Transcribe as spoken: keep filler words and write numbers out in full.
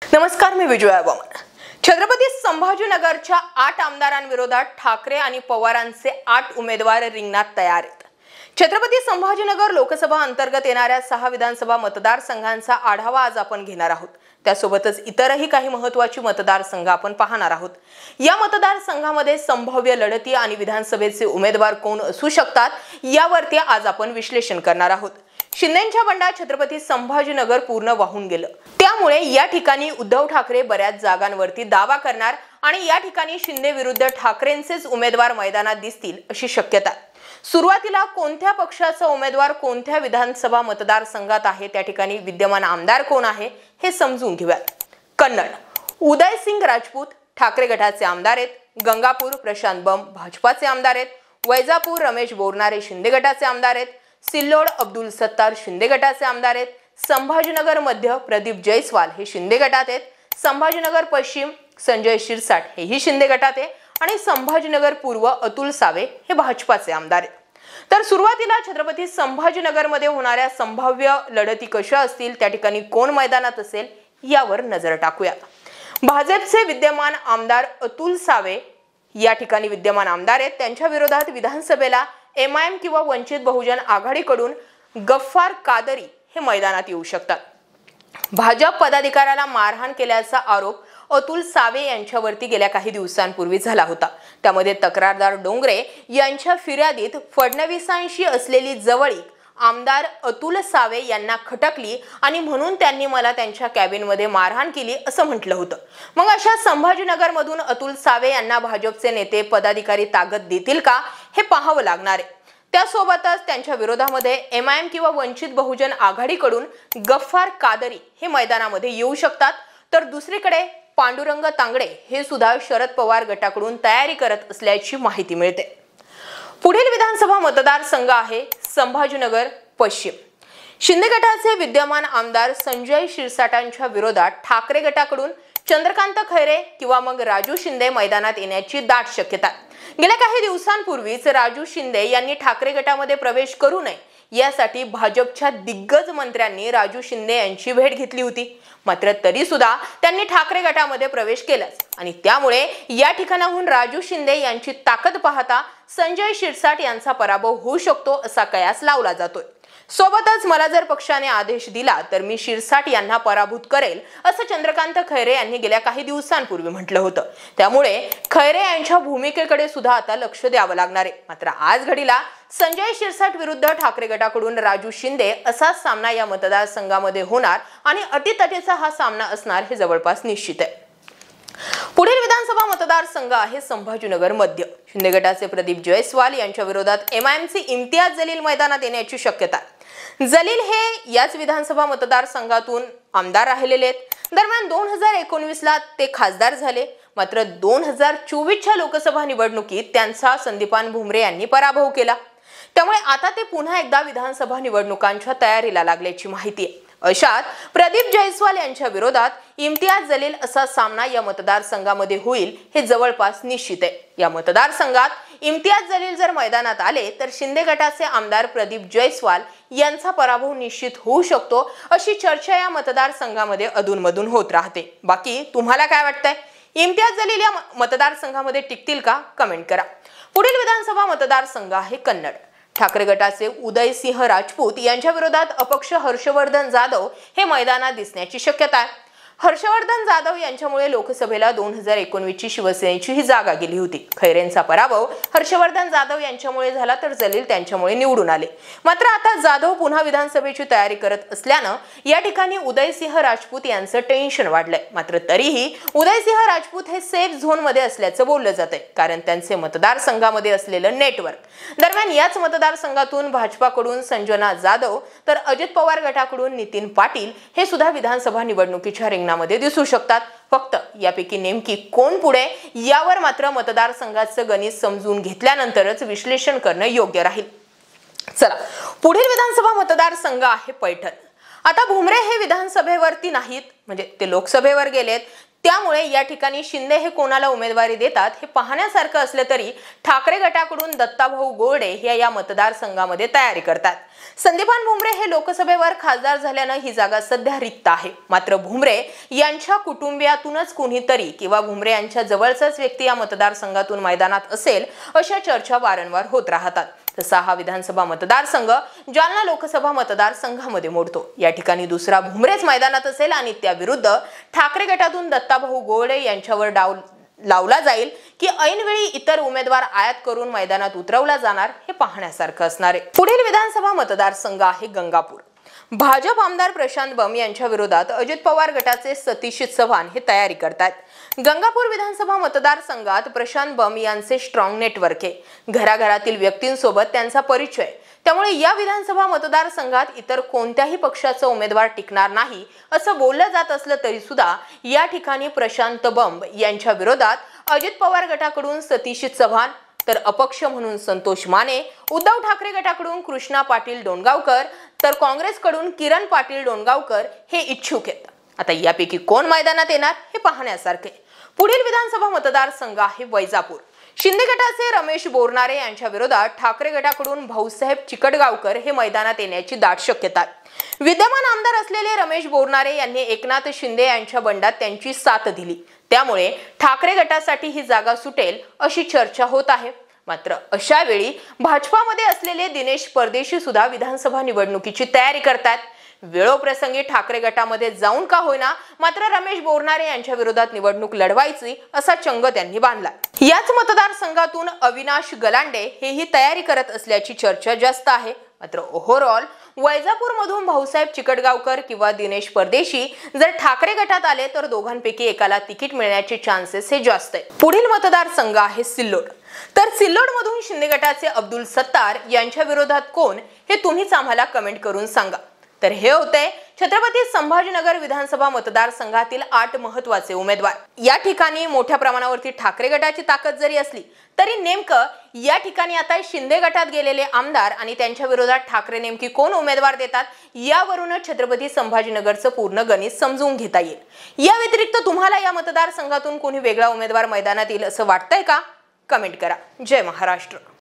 नमस्कार, मी विजया वामन। छत्रपती संभाजीनगरच्या आठ आमदारांविरोधात ठाकरे आणि पवारांचे आठ उमेदवार रिंगणात तयार आहेत। छत्रपती संभाजीनगर लोकसभा अंतर्गत येणाऱ्या सहा विधानसभा मतदारसंघांचा आढावा आज आपण घेणार आहोत। त्यासोबतच इतरही काही महत्त्वाची मतदारसंघ आपण पाहणार आहोत। या मतदारसंघामध्ये संभाव्य लढती आणि विधानसभेचे उमेदवार कोण असू शकतात यावरती आज आपण विश्लेषण करणार आहोत। शिंदेंच्या बंडा छत्रपती संभाजीनगर पूर्ण वाहून गेलं, त्यामुळे या ठिकाणी उद्धव ठाकरे बऱ्याच जागांवरती दावा करणार आणि या ठिकाणी शिंदे विरुद्ध ठाकरेंचेच उमेदवार मैदानात दिसतील अशी शक्यता आहे। सुरुवातीला कोणत्या पक्षाचा उमेदवार कोणत्या विधानसभा मतदारसंघात आहे, त्या ठिकाणी विद्यमान आमदार कोण आहे हे समजून घेऊयात। कन्नड उदयसिंग राजपूत ठाकरे गटाचे आमदार आहेत। गंगापूर प्रशांत बंब भाजपाचे आमदार आहेत। वैजापूर रमेश बोरनारे शिंदे गटाचे आमदार आहेत। सिल्लोड अब्दुल सत्तार शिंदे गटाचे आमदार आहेत। संभाजीनगर मध्य प्रदीप जयस्वाल हे शिंदे गटात आहेत। संभाजीनगर पश्चिम संजय शिरसाट हेही शिंदे गटात आहे आणि संभाजीनगर पूर्व अतुल सावे हे भाजपाचे आमदार आहेत। तर सुरुवातीला छत्रपती संभाजीनगर मध्ये होणाऱ्या संभाव्य लढती कशा असतील, त्या ठिकाणी कोण मैदानात असेल यावर नजर टाकूया। भाजपचे विद्यमान आमदार अतुल सावे या ठिकाणी विद्यमान आमदार आहेत। त्यांच्या विरोधात विधानसभेला एम आय एम किंवा वंचित बहुजन आघाडीकडून गफ्फार कादरी हे मैदानात येऊ शकतात। भाजप पदाधिकाऱ्याला मारहाण केल्याचा आरोप अतुल सावे यांच्यावरती गेल्या काही दिवसांपूर्वी झाला होता। त्यामध्ये तक्रारदार डोंगरे यांच्या फिर्यादीत फडणवीसांशी असलेली जवळीक आमदार अतुल सावे यांना खटकली आणि म्हणून त्यांनी मला त्यांच्या कॅबिनमध्ये मारहाण केली असं म्हटलं होतं। मग अशा संभाजीनगर मधून अतुल सावे यांना भाजपचे नेते पदाधिकारी ताकद देतील का हे पाहावं लागणार आहे। त्यासोबतच त्यांच्या विरोधामध्ये एम आय एम किंवा वंचित बहुजन आघाडीकडून गफ्फार कादरी हे मैदानामध्ये येऊ शकतात। तर दुसरीकडे पांडुरंग तांगडे हे सुद्धा शरद पवार गटाकडून तयारी करत असल्याची माहिती मिळते। पुढील विधानसभा मतदारसंघ आहे संभाजीनगर पश्चिम। शिंदे गटाचे विद्यमान आमदार संजय शिरसाटांच्या विरोधात ठाकरे गटाकडून चंद्रकांत खैरे किंवा मग राजू शिंदे मैदानात येण्याची दाट शक्यता आहे। गेल्या काही दिवसांपूर्वीच राजू शिंदे यांनी ठाकरे गटामध्ये प्रवेश करू नये यासाठी भाजपच्या दिग्गज मंत्र्यांनी राजू शिंदे यांची भेट घेतली होती। मात्र तरी सुद्धा त्यांनी ठाकरे गटामध्ये प्रवेश केलाच आणि त्यामुळे या ठिकाणाहून राजू शिंदे यांची ताकद पाहता संजय शिरसाट यांचा पराभव होऊ शकतो असा कयास लावला जातोय। सोबतच मला जर पक्षाने आदेश दिला तर मी शिरसाट यांना पराभूत करेल असं चंद्रकांत खैरे यांनी गेल्या काही दिवसांपूर्वी म्हटलं होतं। त्यामुळे खैरे यांच्या भूमिकेकडे सुद्धा आता लक्ष द्यावं लागणार आहे। मात्र आज घडीला संजय शिरसाट विरुद्ध ठाकरे गटाकडून राजू शिंदे असा सामना या मतदारसंघामध्ये होणार आणि अटीतटीचा हा सामना असणार हे जवळपास निश्चित आहे। पुढील विधानसभा मतदारसंघ आहे संभाजीनगर मध्य। शिंदे गटाचे प्रदीप जयस्वाल यांच्या विरोधात एम आय एम चे इम्तियाज जलील मैदानात येण्याची शक्यता आहे। जलील हे याच विधानसभा मतदारसंघातून आमदार राहिलेले आहेत। दरम्यान दोन हजार एकोणवीस ला ते खासदार झाले, मात्र दोन हजार चोवीस च्या लोकसभा निवडणुकीत त्यांचा संदीपान भुमरे यांनी पराभव केला। त्यामुळे आता ते पुन्हा एकदा विधानसभा निवडणुकांच्या तयारीला लागल्याची माहिती आहे। अशात प्रदीप जयस्वाल यांच्या विरोधात इम्तियाज जलील असा सामना या मतदारसंघामध्ये होईल हे जवळपास निश्चित आहे। या मतदारसंघात इम्तियाज जलील जर मैदानात आले तर शिंदे गटाचे आमदार प्रदीप जयस्वाल यांचा पराभव निश्चित होऊ शकतो अशी चर्चा या मतदारसंघामध्ये अधूनमधून होत राहते। बाकी तुम्हाला काय वाटतंय? इम्तियाज जलील या मतदारसंघामध्ये टिकतील का? कमेंट करा। पुढील विधानसभा मतदारसंघ आहे कन्नड। ठाकरे गटाचे उदयसिंह राजपूत यांच्या विरोधात अपक्ष हर्षवर्धन जाधव हे मैदानात दिसण्याची शक्यता आहे। हर्षवर्धन जाधव यांच्यामुळे लोकसभेला दोन हजार एकोणवीस ची शिवसेनेची ही जागा गेली होती। खैरेंचा पराभव हर्षवर्धन जाधव यांच्यामुळे झाला तर जलील त्यांच्यामुळे निवडून आले। मात्र आता जाधव पुन्हा विधानसभेची तयारी करत असल्यानं या ठिकाणी उदयसिंह राजपूत यांचं टेन्शन वाढलंय। मात्र तरीही उदयसिंह राजपूत हे सेफ झोन मध्ये असल्याचं बोललं जातंय, कारण त्यांचे मतदारसंघामध्ये असलेलं नेटवर्क। दरम्यान याच मतदारसंघातून भाजपाकडून संजना जाधव तर अजित पवार गटाकडून नितीन पाटील हे सुद्धा विधानसभा निवडणुकीच्या रिंगणामध्ये दिसू शकतात। फक्त यापैकी नेमकी कोण पुढे यावर मात्र मतदारसंघाचं गणित समजून घेतल्यानंतरच विश्लेषण करणं योग्य राहील। चला, पुढील विधानसभा मतदारसंघ आहे पैठण। आता भुमरे हे विधानसभेवरती नाहीत, म्हणजे ते लोकसभेवर गेलेत, त्यामुळे या ठिकाणी शिंदे हे कोणाला उमेदवारी देतात हे पाहण्यासारखं असलं तरी ठाकरे गटाकडून दत्ताभाऊ गोरडे हे या मतदारसंघामध्ये तयारी करतात। संदीपान भुमरे हे लोकसभेवर खासदार झाल्यानं ही जागा सध्या रिक्त आहे। मात्र भुमरे यांच्या कुटुंबियातूनच कुणीतरी किंवा भुमरे यांच्या जवळचाच व्यक्ती या मतदारसंघातून मैदानात असेल अशा चर्चा वारंवार होत राहतात। तसा हा विधानसभा मतदारसंघ जालना लोकसभा मतदारसंघामध्ये मोडतो। या ठिकाणी दुसरा भुमरेच मैदानात असेल आणि त्याविरुद्ध ठाकरे गटातून दत्ताभाऊ गोरडे यांच्यावर डाव लावला जाईल की ऐनवेळी इतर उमेदवार आयात करून मैदानात उतरवला जाणार हे पाहण्यासारखं असणार आहे। पुढील विधानसभा मतदारसंघ आहे गंगापूर। भाजप आमदार प्रशांत बंब यांच्या विरोधात अजित पवार गटाचे सतीश चव्हाण हे तयारी करतात। गंगापूर विधानसभा मतदारसंघात प्रशांत बंब यांचे स्ट्रॉंग नेटवर्क आहे। घराघरातील व्यक्तींसोबत त्यांचा परिचय, त्यामुळे या विधानसभा मतदारसंघात इतर कोणत्याही पक्षाचा उमेदवार टिकणार नाही असं बोललं जात असलं तरी सुद्धा या ठिकाणी प्रशांत बंब यांच्या विरोधात अजित पवार गटाकडून सतीश चव्हाण, तर अपक्ष म्हणून संतोष माने, उद्धव ठाकरे गटाकडून कृष्णा पाटील डोणगावकर, तर काँग्रेसकडून किरण पाटील डोणगावकर हे इच्छुक आहेत। आता यापैकी कोण मैदानात येणार हे पाहण्यासारखे। पुढील विधानसभा मतदारसंघ आहे वैजापूर। शिंदे गटाचे रमेश बोरनारे यांच्या विरोधात ठाकरे गटाकडून भाऊसाहेब चिकटगावकर हे मैदानात येण्याची दाट शक्यता आहे। विद्यमान आमदार असलेले रमेश बोरनारे यांनी एकनाथ शिंदे यांच्या बंडात त्यांची साथ दिली, त्यामुळे ठाकरे गटासाठी ही जागा सुटेल अशी चर्चा होत आहे। मात्र अशा वेळी भाजपामध्ये असलेले दिनेश परदेशी सुद्धा विधानसभा निवडणुकीची तयारी करतात। वेळोप्रसंगी ठाकरे गटामध्ये जाऊन का होईना मात्र रमेश बोरनारे यांच्या विरोधात निवडणूक लढवायची असा चंग त्यांनी बांधला। याच मतदारसंघातून अविनाश गलांडे हेही तयारी करत असल्याची चर्चा जास्त आहे। मात्र ओव्हरऑल वैजापूर मधून भाऊसाहेब चिकटगावकर किंवा दिनेश परदेशी जर ठाकरे गटात आले तर दोघांपैकी एकाला तिकीट मिळण्याचे चान्सेस हे जास्त आहे। पुढील मतदारसंघ आहे सिल्लोड। तर सिल्लोड मधून शिंदे गटाचे अब्दुल सत्तार यांच्या विरोधात कोण हे तुम्हीच आम्हाला कमेंट करून सांगा। तर हे होते छत्रपती संभाजीनगर विधानसभा मतदारसंघातील आठ महत्त्वाचे उमेदवार। या ठिकाणी मोठ्या प्रमाणावरती ठाकरे गटाची ताकद जरी असली तरी नेमकं या ठिकाणी आता शिंदे गटात गेलेले आमदार आणि त्यांच्या विरोधात ठाकरे नेमकी कोण उमेदवार देतात यावरूनच छत्रपती संभाजीनगरचं पूर्ण गणित समजून घेता येईल। या व्यतिरिक्त तुम्हाला या मतदारसंघातून कोणी वेगळा उमेदवार मैदानात येईल असं वाटतंय का? कमेंट करा। जय महाराष्ट्र।